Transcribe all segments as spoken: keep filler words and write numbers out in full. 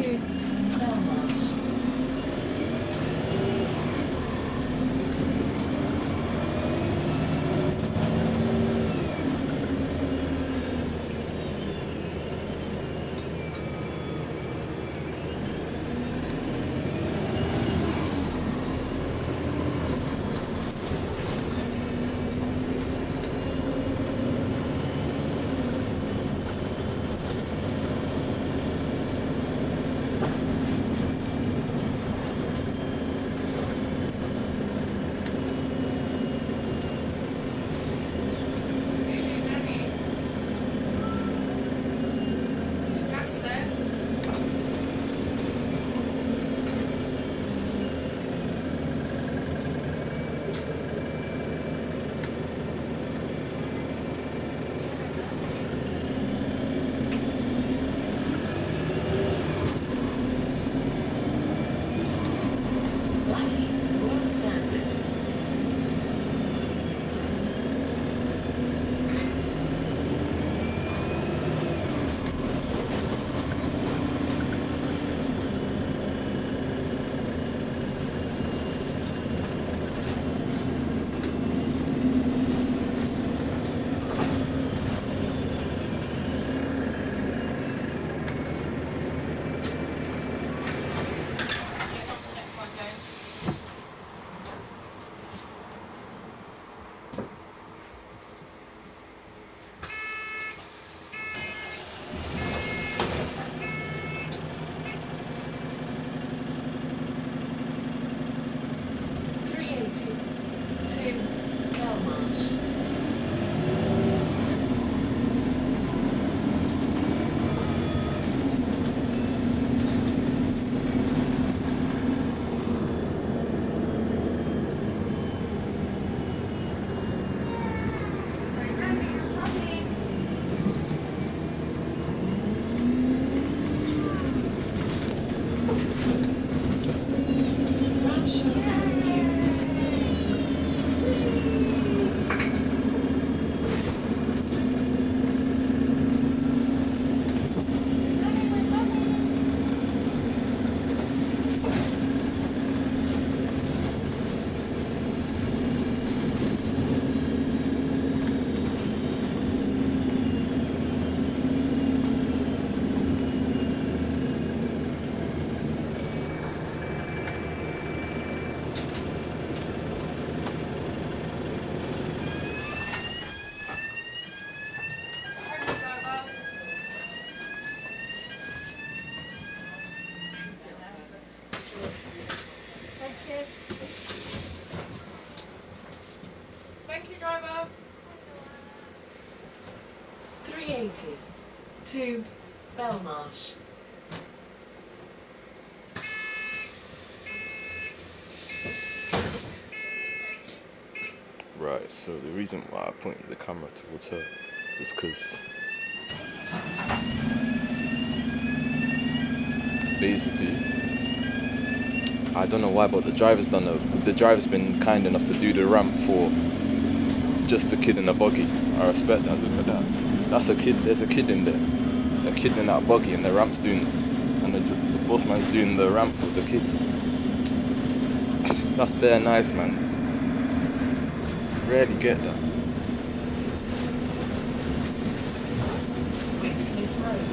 two Belmarsh. two Belmarsh. Thank you, driver. three eighty to Belmarsh. Right, so the reason why I pointed the camera towards her is because basically I don't know why, but the driver's done a, the driver's been kind enough to do the ramp for just the kid in the buggy. I respect that. Look at that. That's a kid. There's a kid in there. A kid in that buggy, and the ramp's doing, and the, the boss man's doing the ramp for the kid. That's bare nice, man. Rarely get that. Whitcliffe Road.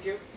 you.